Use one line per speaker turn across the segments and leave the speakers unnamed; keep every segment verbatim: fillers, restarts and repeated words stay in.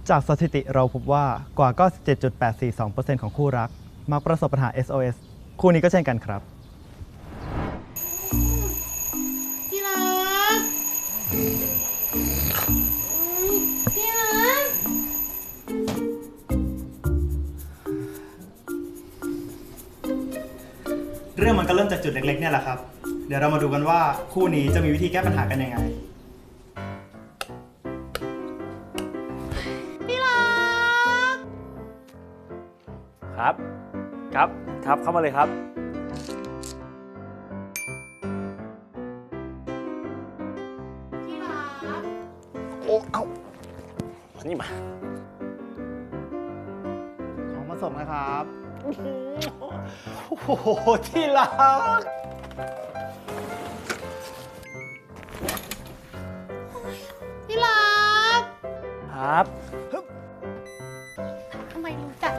จากสถิติเราพบว่ากว่า เก้าสิบเจ็ดจุดแปดสี่สองเปอร์เซ็นต์ ของคู่รักมักประสบปัญหา เอส โอ เอส คู่นี้ก็เช่นกันครับ
ที่รักที่รัก
เรื่องมันก็เริ่มจากจุดเล็กๆเนี่ยแหละครับเดี๋ยวเรามาดูกันว่าคู่นี้จะมีวิธีแก้ปัญหากันยังไง
ที่รัก
ครับครับครับเข้ามาเลยครับ
ที่รัก
โอ้เอานี่มา
ของมาส่งนะครับ
โอ้โหที่รัก
ที่รัก
ครับ
ทำไมรู้จัก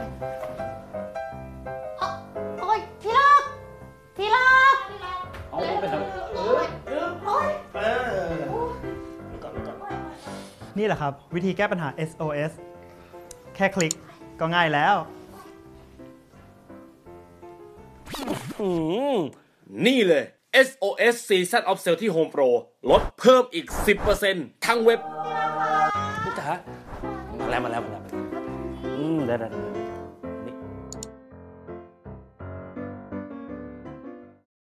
โอ้ยที่รักที่รัก
เอาไปทำ
นี่แหละครับวิธีแก้ปัญหา เอส โอ เอส แค่คลิกก็ง่ายแล้ว
นี่เลย เอส โอ เอส Season of Sale ที่ Home Pro ลดเพิ่มอีก สิบเปอร์เซ็นต์ ทั้งเว็บ
พี่จ๋ามาแล้วมาแล้วมาแล้วอืมได้ได้